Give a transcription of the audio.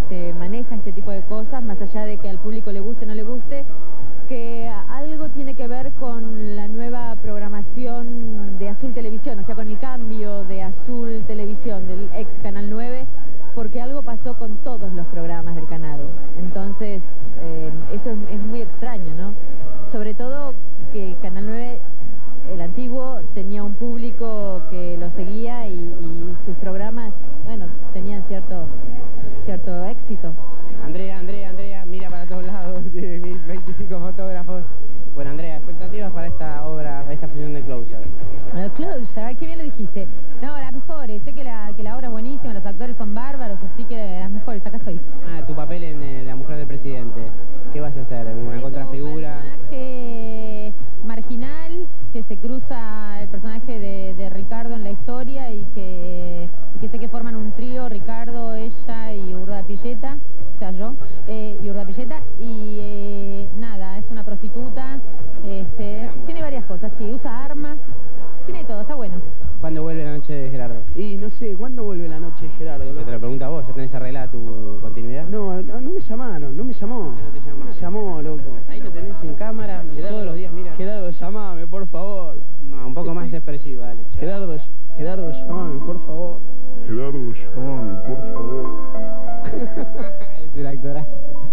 maneja este tipo de cosas, más allá de que al público le guste o no le guste, que algo tiene que ver con la nueva programación de Azul Televisión, o sea, con el cambio de Azul Televisión, del ex Canal 9, porque algo pasó con todos los programas del canal. Entonces, eso es muy extraño, ¿no? Sobre todo que Canal 9, el antiguo, tenía un público que lo seguía y sus programas, bueno, tenían cierto éxito. Andrea, mira para todos lados, de 1025 fotógrafos. Bueno, Andrea, expectativas para esta obra, esta función de Closer. Closer, qué bien lo dijiste. No, las mejores, sé que la obra es buenísima, los actores son bárbaros, así que las mejores, acá estoy. Ah, tu papel en La mujer del presidente. ¿Qué vas a hacer? ¿Una contrafigura? Un personaje marginal que se cruza el personaje de Ricardo en la historia y que sé que forman un trío, Ricardo, ella y Urdapilleta, o sea yo, y Urdapilleta, y nada, es una prostituta, tiene varias cosas, sí, usa armas, tiene todo, está bueno. ¿Cuándo vuelve la noche de Gerardo? Y no sé, ¿cuándo vuelve la noche de Gerardo? Te lo pregunto a vos, ¿ya tenés arreglada tu continuidad? No me llamaron, no me llamó. No te llamaron. No me llamó, loco. Ahí lo tenés en cámara, Gerardo, todos los días, mira. Gerardo, llamame, por favor. No, un poco más expresivo, dale. Gerardo, llamame, por favor. Gerardo, llamame, por favor. Es el actorazo.